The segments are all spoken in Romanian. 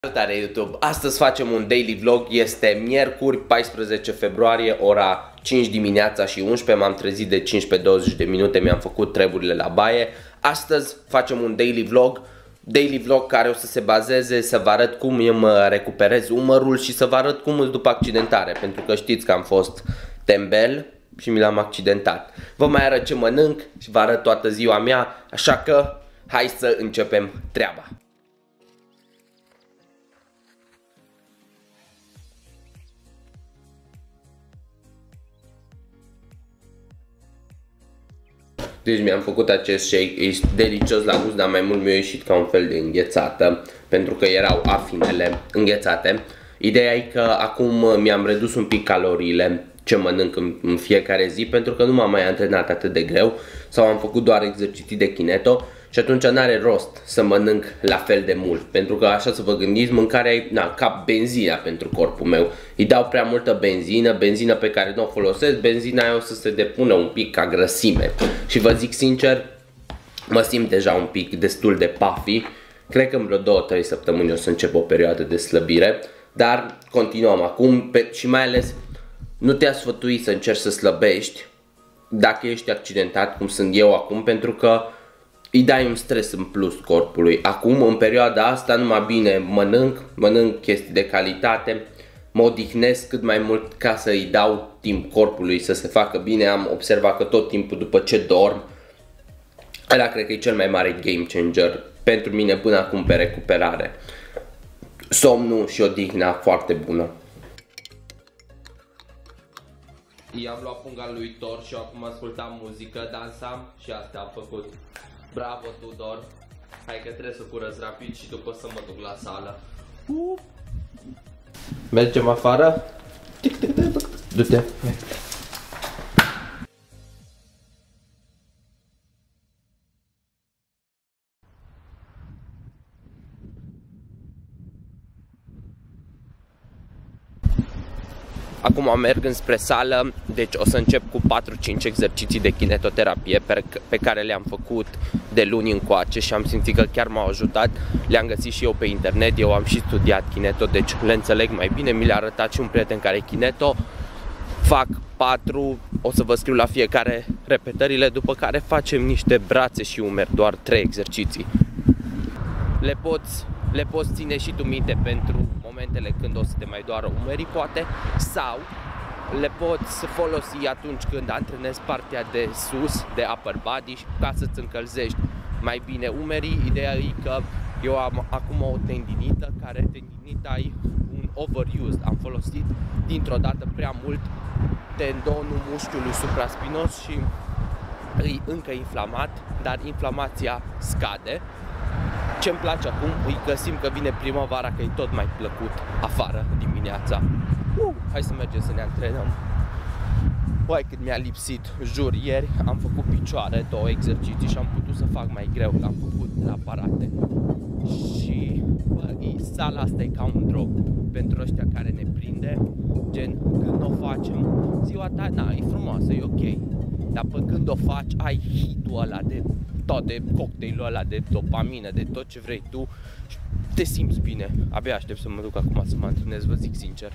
Salutare YouTube! Astăzi facem un daily vlog, este miercuri 14 februarie, ora 5 dimineața și 11, m-am trezit de 15-20 de minute, mi-am făcut treburile la baie. Astăzi facem un daily vlog care o să se bazeze să vă arăt cum îmi recuperez umărul și să vă arăt cum îl după accidentare, pentru că știți că am fost tembel și mi l-am accidentat. Vă mai arăt ce mănânc și vă arăt toată ziua mea, așa că hai să începem treaba. Deci mi-am făcut acest shake, e delicios la gust, dar mai mult mi-a ieșit ca un fel de înghețată, pentru că erau afinele înghețate. Ideea e că acum mi-am redus un pic caloriile ce mănânc în fiecare zi, pentru că nu m-am mai antrenat atât de greu sau am făcut doar exerciții de kineto și atunci n-are rost să mănânc la fel de mult, pentru că așa să vă gândiți, mâncarea e ca benzina pentru corpul meu. Îi dau prea multă benzină pe care nu o folosesc, benzina aia o să se depună un pic ca grăsime. Și vă zic sincer, mă simt deja un pic destul de puffy. Cred că în vreo 2-3 săptămâni o să încep o perioadă de slăbire, dar continuăm acum și mai ales nu te-a sfătui să încerci să slăbești dacă ești accidentat cum sunt eu acum, pentru că îi dai un stres în plus corpului. Acum, în perioada asta, numai bine mănânc chestii de calitate, mă odihnesc cât mai mult ca să îi dau timp corpului să se facă bine. Am observat că tot timpul după ce dorm, ăla cred că e cel mai mare game changer pentru mine până acum pe recuperare. Somnul și odihna foarte bună. I-am luat punga lui Thor și acum ascultam muzică, dansam și asta am făcut. Bravo, Tudor! Hai că trebuie să curăț rapid și după să mă duc la sală. Mergem afară? Du-te! Acum merg înspre sală, deci o să încep cu 4-5 exerciții de kinetoterapie pe care le-am făcut de luni încoace și am simțit că chiar m-au ajutat. Le-am găsit și eu pe internet, eu am și studiat kineto, deci le înțeleg mai bine. Mi le-a arătat și un prieten care e kineto. Fac 4, o să vă scriu la fiecare repetările, după care facem niște brațe și umeri, doar 3 exerciții. Le poți ține și tu minte pentru momentele când o să te mai doară umerii, poate, sau le poți folosi atunci când antrenezi partea de sus, de upper body, ca să-ți încălzești mai bine umerii. Ideea e că eu am acum o tendinită, care tendinita e un overused. Am folosit dintr-o dată prea mult tendonul mușchiului supraspinos și e încă inflamat, dar inflamația scade. Ce-mi place acum e că simt că vine primăvara, că e tot mai plăcut afară dimineața. Hai să mergem să ne antrenăm. Uai, cât mi-a lipsit, jur, ieri am făcut picioare, 2 exerciții și am putut să fac mai greu, că am făcut la aparate. Și bă, sala asta e ca un drog pentru ăștia care ne prinde, gen când o facem, ziua ta, na, e frumoasă, e ok, dar pe când o faci, ai hit-ul ăla de toate cocktailul ăla de dopamină, de tot ce vrei tu și te simți bine. Abia aștept să mă duc acum să mă antrenez, vă zic sincer.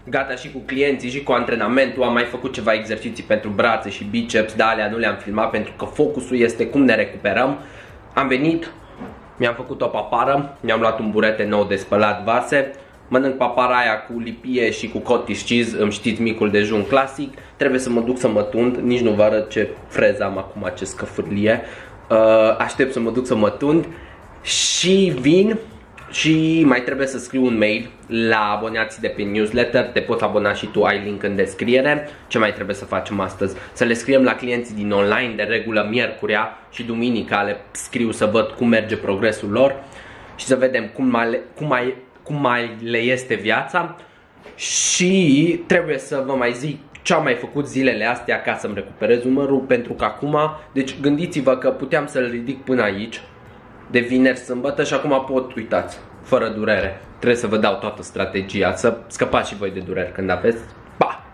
gata și cu clienții și cu antrenamentul. Am mai făcut ceva exerciții pentru brațe și biceps, dar alea nu le-am filmat pentru că focusul este cum ne recuperăm. Am venit, mi-am făcut o papară, mi-am luat un burete nou de spălat vase, mănânc papara aia cu lipie și cu cottage cheese, îmi știți, micul dejun clasic. Trebuie să mă duc să mă tund, nici nu vă arăt ce freză am acum, ce scăfârlie. Aștept să mă duc să mă tund și vin și mai trebuie să scriu un mail la abonații de pe newsletter. Te poți abona și tu, ai link în descriere. Ce mai trebuie să facem astăzi? Să le scriem la clienții din online, de regulă miercurea și duminica le scriu să văd cum merge progresul lor și să vedem cum mai le este viața. Și trebuie să vă mai zic ce am mai făcut zilele astea ca să-mi recuperez umărul, pentru că acum, deci gândiți-vă că puteam să-l ridic până aici de vineri, sâmbătă și acum pot, uitați, fără durere. Trebuie să vă dau toată strategia, să scăpați și voi de dureri când aveți. Pa!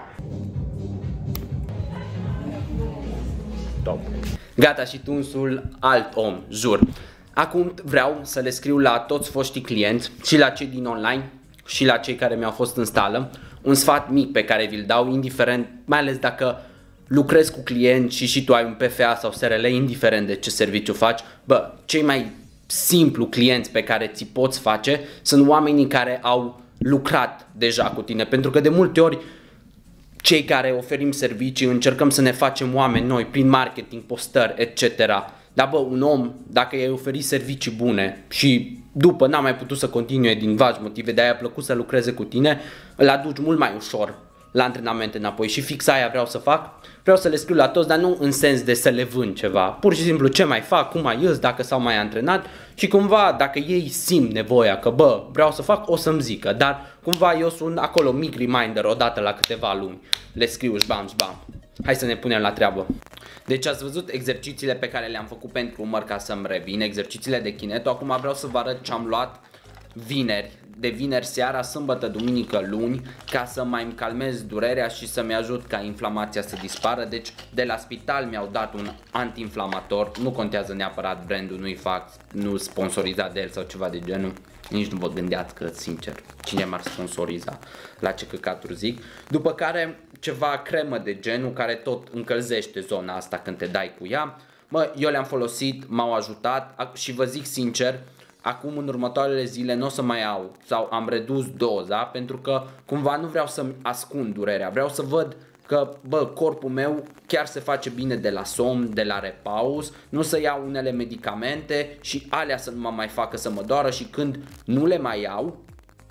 Top. Gata și tunsul alt om, jur. Acum vreau să le scriu la toți foștii clienți, și la cei din online și la cei care mi-au fost în sală, un sfat mic pe care vi-l dau, indiferent, mai ales dacă lucrezi cu clienți și tu ai un PFA sau SRL, indiferent de ce serviciu faci. Bă, cei mai simplu clienți pe care ți poți face sunt oamenii care au lucrat deja cu tine, pentru că de multe ori cei care oferim servicii încercăm să ne facem oameni noi prin marketing, postări, etc. Dar bă, un om, dacă i-ai oferit servicii bune și după n-a mai putut să continue din vagi motive, de-aia a plăcut să lucreze cu tine, îl aduci mult mai ușor la antrenamente înapoi. Și fix aia vreau să fac. Vreau să le scriu la toți, dar nu în sens de să le vând ceva. Pur și simplu ce mai fac, cum mai ies, dacă s-au mai antrenat și cumva dacă ei simt nevoia că bă, vreau să fac, o să-mi zică. Dar cumva eu sunt acolo mic reminder odată la câteva luni. Le scriu șbam, șbam. Hai să ne punem la treabă. Deci ați văzut exercițiile pe care le-am făcut pentru umăr, ca să-mi revin, exercițiile de kineto. Acum vreau să vă arăt ce am luat vineri, de vineri seara, sâmbătă, duminică, luni, ca să mai îmi calmez durerea și să-mi ajut ca inflamația să dispară. Deci de la spital mi-au dat un anti-inflamator, nu contează neapărat brandul, nu sponsorizat de el sau ceva de genul. Nici nu vă gândeați că, sincer, cine m-ar sponsoriza, la ce căcaturi zic. După care ceva cremă de genul care tot încălzește zona asta când te dai cu ea. Mă, eu le-am folosit, m-au ajutat și vă zic sincer, acum în următoarele zile nu o să mai iau sau am redus doza pentru că cumva nu vreau să-mi ascund durerea. Vreau să văd că, bă, corpul meu chiar se face bine de la somn, de la repaus, nu să iau unele medicamente și alea să nu mă mai facă să mă doară și când nu le mai iau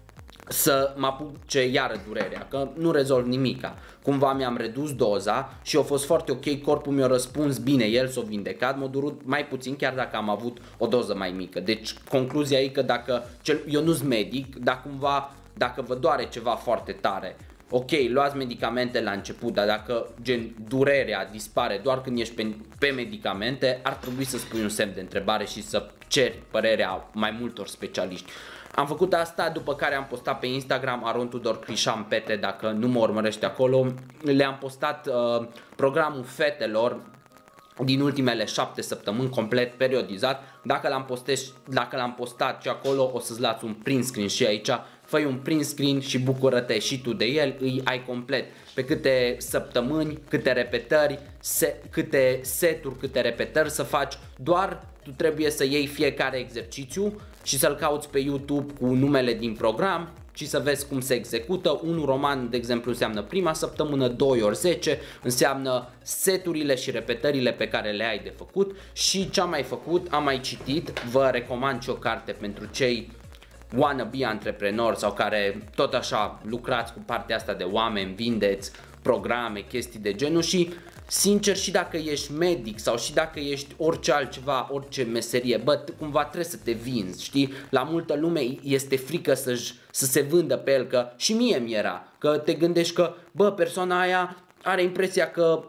să mă apuce iară durerea, că nu rezolv nimica. Cumva mi-am redus doza și a fost foarte ok, corpul mi-a răspuns bine, el s-a vindecat, m-a durut mai puțin chiar dacă am avut o doză mai mică. Deci concluzia e că eu nu-s medic, dar cumva dacă vă doare ceva foarte tare, ok, luați medicamente la început, dar dacă gen durerea dispare doar când ești pe medicamente, ar trebui să spui un semn de întrebare și să ceri părerea mai multor specialiști. Am făcut asta, după care am postat pe Instagram Aron Tudor Crișan Pete, dacă nu mă urmărești acolo. Le-am postat programul fetelor din ultimele 7 săptămâni, complet periodizat. Dacă l-am postat și acolo, o să-ți las un print screen și aici. Fă-i un print screen și bucură-te și tu de el, îi ai complet. Pe câte săptămâni, câte repetări, câte seturi, câte repetări să faci. Doar tu trebuie să iei fiecare exercițiu și să-l cauți pe YouTube cu numele din program și să vezi cum se execută. Un roman, de exemplu, înseamnă prima săptămână, 2 ori 10, înseamnă seturile și repetările pe care le ai de făcut. Și ce am mai făcut, am mai citit, vă recomand și o carte pentru cei wannabe antreprenori sau care tot așa lucrați cu partea asta de oameni, vindeți programe, chestii de genul și sincer și dacă ești medic sau și dacă ești orice altceva, orice meserie, bă, cumva trebuie să te vinzi, știi? La multă lume este frică să se vândă pe el, că și mie mi era, că te gândești că, bă, persoana aia are impresia că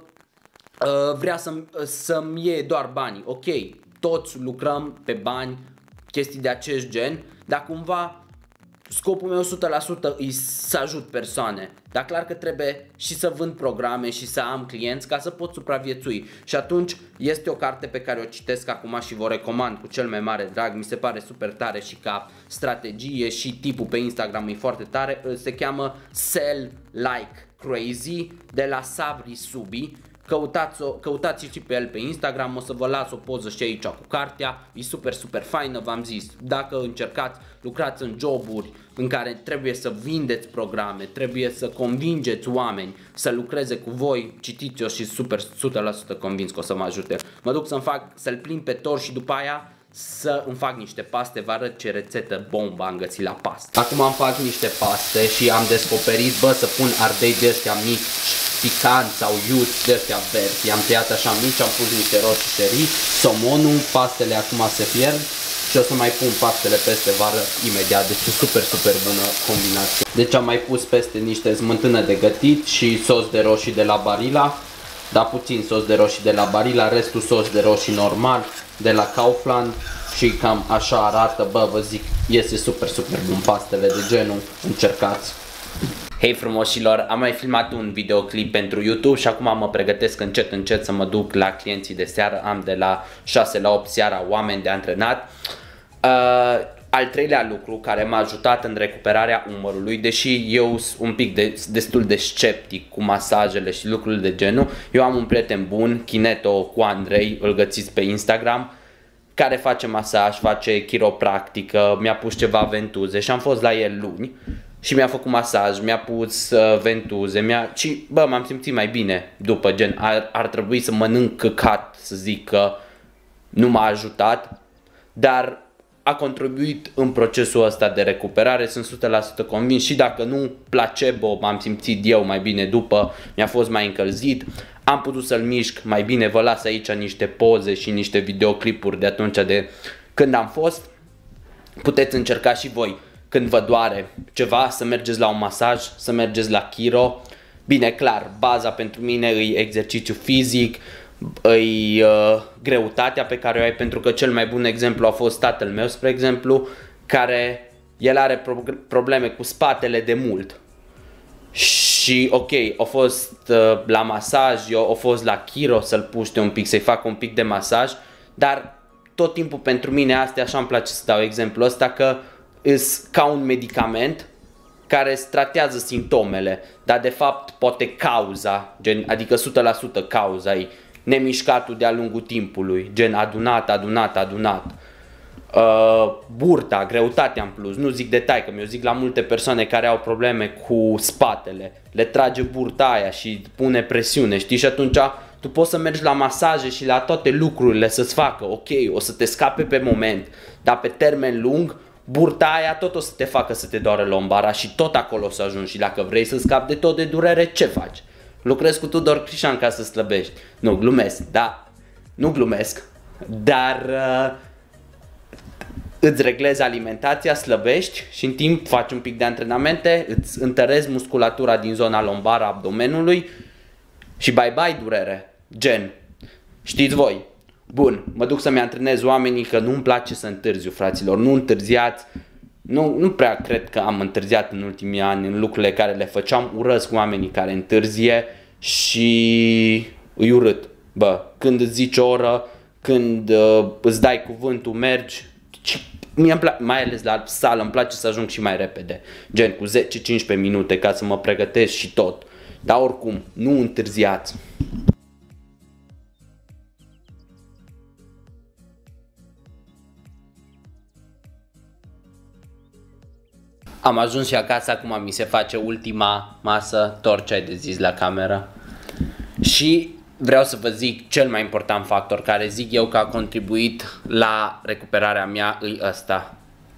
vrea să-mi iei doar banii. Ok, toți lucrăm pe bani, chestii de acest gen, dar cumva scopul meu 100% e să ajut persoane, dar clar că trebuie și să vând programe și să am clienți ca să pot supraviețui. Și atunci este o carte pe care o citesc acum și vă recomand cu cel mai mare drag, mi se pare super tare și ca strategie și tipul pe Instagram e foarte tare, se cheamă Sell Like Crazy de la Sabri Subi. Căutați și pe el pe Instagram, o să vă las o poză și aici cu cartea, e super faină, v-am zis. Dacă încercați, lucrați în joburi în care trebuie să vindeți programe, trebuie să convingeți oameni să lucreze cu voi, citiți-o și super 100% convins că o să mă ajute. Mă duc să-l plimb pe tor și după aia să îmi fac niște paste, vă arăt ce rețetă bomba am găsit la paste. Acum îmi fac niște paste și am descoperit, să pun ardei de astea mici, picanți sau iuți de astea verzi. I-am tăiat așa mici, am pus niște roșii, somonul, pastele acum se pierd și o să mai pun pastele peste, vă arăt imediat, deci e super bună combinație. Deci am mai pus peste niște smântână de gătit și sos de roșii de la Barilla. Da, puțin sos de roșii de la Barilla, restul sos de roșii normal de la Kaufland și cam așa arată, vă zic, iese super bun pastele de genul, încercați. Hei frumoșilor, am mai filmat un videoclip pentru YouTube și acum mă pregătesc încet să mă duc la clienții de seară, am de la 6 la 8 seara oameni de antrenat. Al treilea lucru care m-a ajutat în recuperarea umărului, deși eu sunt un pic destul de sceptic cu masajele și lucrurile de genul, eu am un prieten bun, Kineto cu Andrei, îl găsiți pe Instagram, care face masaj, face chiropractică, mi-a pus ceva ventuze și am fost la el luni și mi-a făcut masaj, mi-a pus ventuze, și m-am simțit mai bine după, gen ar trebui să mănânc căcat să zic că nu m-a ajutat, dar a contribuit în procesul ăsta de recuperare, sunt 100% convins și dacă nu, placebo, m-am simțit eu mai bine după, mi-a fost mai încălzit, am putut să-l mișc mai bine, vă las aici niște poze și niște videoclipuri de atunci de când am fost, puteți încerca și voi când vă doare ceva să mergeți la un masaj, să mergeți la chiro, bine clar, baza pentru mine e exercițiu fizic, greutatea pe care o ai, pentru că cel mai bun exemplu a fost tatăl meu, spre exemplu, care el are probleme cu spatele de mult și ok, a fost la masaj, eu a fost la chiro să-l puște un pic, să-i fac un pic de masaj, dar tot timpul pentru mine astea, așa îmi place să dau exemplu ăsta, că îs ca un medicament care îți tratează simptomele, dar de fapt poate cauza, adică 100% cauza e nemișcatul de-a lungul timpului, gen adunat. Burta, greutatea în plus, nu zic detalii, că mi-o zic la multe persoane care au probleme cu spatele, le trage burta aia și pune presiune, știi, și atunci tu poți să mergi la masaje și la toate lucrurile să-ți facă, ok, o să te scape pe moment, dar pe termen lung, burta aia tot o să te facă să te doară lombara și tot acolo o să ajungi și dacă vrei să scapi de tot de durere, ce faci? Lucrezi cu Tudor Crișan ca să slăbești. Nu, glumesc, dar îți reglezi alimentația, slăbești și în timp faci un pic de antrenamente, îți întărezi musculatura din zona lombară a abdomenului și bye durere, gen, știți voi. Bun, mă duc să-mi antrenez oamenii că nu-mi place să întârziu, fraților, nu întârziați. Nu prea cred că am întârziat în ultimii ani în lucrurile care le făceam, urăsc oamenii care întârzie și îi urât. Când îți zici o oră, când îți dai cuvântul, mergi, mai ales la sală, îmi place să ajung și mai repede, gen cu 10-15 minute ca să mă pregătesc și tot, dar oricum, nu întârziați. Am ajuns și acasă, acum mi se face ultima masă, Tor, ce ai de zis la cameră? Și vreau să vă zic cel mai important factor care zic eu că a contribuit la recuperarea mea e ăsta.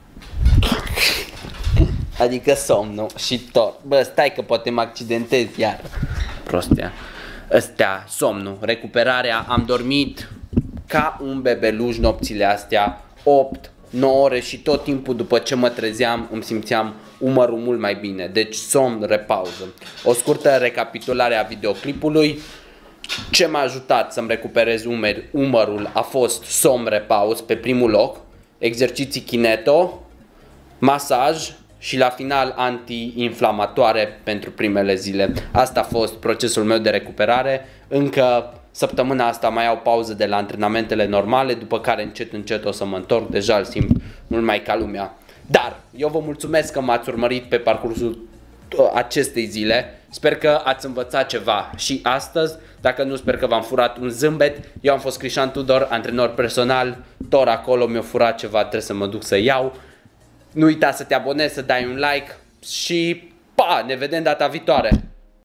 Adică somnul și Tor. Stai că poate mă accidentez iar. Prostia. Ăstea, somnul, recuperarea, am dormit ca un bebeluș nopțile astea, 8 9 ore și tot timpul după ce mă trezeam îmi simțeam umărul mult mai bine, deci somn, repauză. O scurtă recapitulare a videoclipului. Ce m-a ajutat să-mi recuperez umărul a fost somn, repauz pe primul loc, exerciții kineto, masaj și la final anti-inflamatoare pentru primele zile. Asta a fost procesul meu de recuperare. Încă săptămâna asta mai iau pauză de la antrenamentele normale, după care încet o să mă întorc, deja îl simt mult mai ca lumea. Dar eu vă mulțumesc că m-ați urmărit pe parcursul acestei zile. Sper că ați învățat ceva și astăzi. Dacă nu, sper că v-am furat un zâmbet. Eu am fost Crișan Tudor, antrenor personal. Tot acolo mi-a furat ceva, trebuie să mă duc să iau. Nu uita să te abonezi, să dai un like și pa, ne vedem data viitoare.